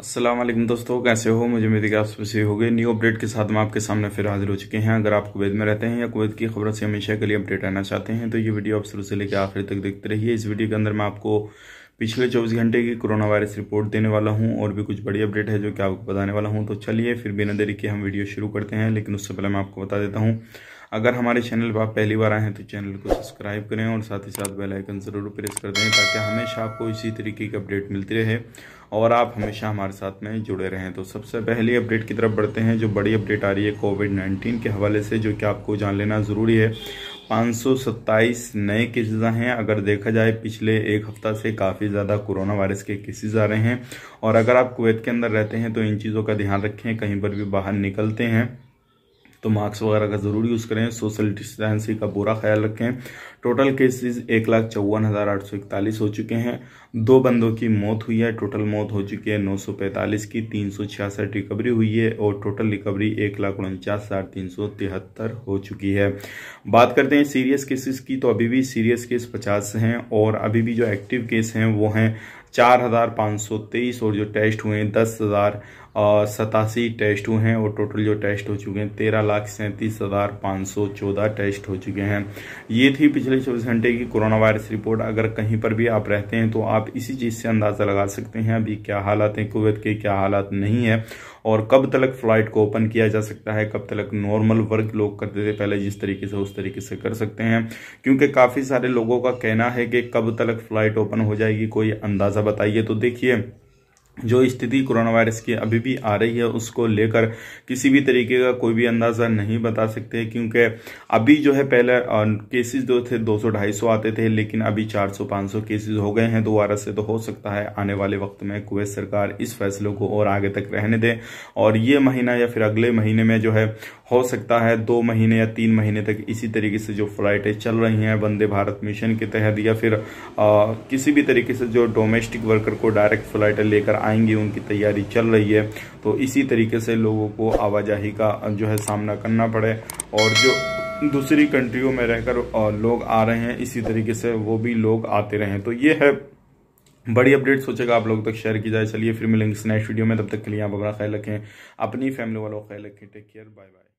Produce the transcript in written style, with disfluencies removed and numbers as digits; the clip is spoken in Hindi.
अस्सलाम वालेकुम दोस्तों, कैसे हो? मुझे उम्मीद है कि आप सबसे हो गए। न्यू अपडेट के साथ हम आपके सामने फिर हाजिर हो चुके हैं। अगर आप कुवैत में रहते हैं या कुवैत की खबरों से हमेशा के लिए अपडेट रहना चाहते हैं तो ये वीडियो आप शुरू से लेकर आखिर तक देखते रहिए। इस वीडियो के अंदर मैं आपको पिछले 24 घंटे की कोरोना वायरस रिपोर्ट देने वाला हूं और भी कुछ बड़ी अपडेट है जो कि आपको बताने वाला हूं। तो चलिए फिर बिना देरी के हम वीडियो शुरू करते हैं। लेकिन उससे पहले मैं आपको बता देता हूँ, अगर हमारे चैनल पर आप पहली बार आए हैं तो चैनल को सब्सक्राइब करें और साथ ही साथ बेल आइकन ज़रूर प्रेस कर दें ताकि हमेशा आपको इसी तरीके की अपडेट मिलती रहे और आप हमेशा हमारे साथ में जुड़े रहें। तो सबसे पहली अपडेट की तरफ बढ़ते हैं। जो बड़ी अपडेट आ रही है कोविड-19 के हवाले से, जो कि आपको जान लेना ज़रूरी है। 527 नए केसेस हैं। अगर देखा जाए पिछले एक हफ्ता से काफ़ी ज़्यादा कोरोना वायरस के केसेस आ रहे हैं। और अगर आप कुवैत के अंदर रहते हैं तो इन चीज़ों का ध्यान रखें। कहीं पर भी बाहर निकलते हैं तो मास्क वगैरह का ज़रूर यूज़ करें। सोशल डिस्टेंसिंग का पूरा ख्याल रखें। टोटल केसेस 1,54,841 हो चुके हैं। 2 बंदों की मौत हुई है। टोटल मौत हो चुकी है 945 की। 366 रिकवरी हुई है और टोटल रिकवरी 1,49,373 हो चुकी है। बात करते हैं सीरियस केसेस की, तो अभी भी सीरियस केस 50 हैं और अभी भी जो एक्टिव केस हैं वो हैं 4,523 और जो टेस्ट हुए हैं 10,087 टेस्ट हुए हैं और टोटल जो टेस्ट हो चुके हैं 13,37,514 टेस्ट हो चुके हैं। ये थी पिछले 24 घंटे की कोरोना वायरस रिपोर्ट। अगर कहीं पर भी आप रहते हैं तो आप इसी चीज़ से अंदाज़ा लगा सकते हैं अभी क्या हालात हैं कुवैत के, क्या हालात नहीं है और कब तक फ्लाइट को ओपन किया जा सकता है, कब तक नॉर्मल वर्क लोग करते थे पहले जिस तरीके से उस तरीके से कर सकते हैं। क्योंकि काफ़ी सारे लोगों का कहना है कि कब तक फ्लाइट ओपन हो जाएगी, कोई अंदाज़ा बताइए। तो देखिए, जो स्थिति कोरोना वायरस की अभी भी आ रही है उसको लेकर किसी भी तरीके का कोई भी अंदाज़ा नहीं बता सकते। क्योंकि अभी जो है पहले केसेस जो थे 200-250 आते थे, लेकिन अभी 400-500 केसेस हो गए हैं दोबारा से। तो हो सकता है आने वाले वक्त में कुवैत सरकार इस फैसले को और आगे तक रहने दे और ये महीना या फिर अगले महीने में जो है हो सकता है 2 महीने या 3 महीने तक इसी तरीके से जो फ्लाइटें चल रही हैं वंदे भारत मिशन के तहत या फिर किसी भी तरीके से जो डोमेस्टिक वर्कर को डायरेक्ट फ्लाइटें लेकर आएंगी उनकी तैयारी चल रही है। तो इसी तरीके से लोगों को आवाजाही का जो है सामना करना पड़े और जो दूसरी कंट्रियों में रहकर लोग आ रहे हैं इसी तरीके से वो भी लोग आते रहें। तो ये है बड़ी अपडेट, सोचेगा आप लोग तक शेयर की जाए। चलिए फिर मिलेंगे नेक्स्ट वीडियो में, तब तक के लिए आप अपना ख्याल रखें, अपनी फैमिली वालों का ख्याल रखें। Take care, bye bye.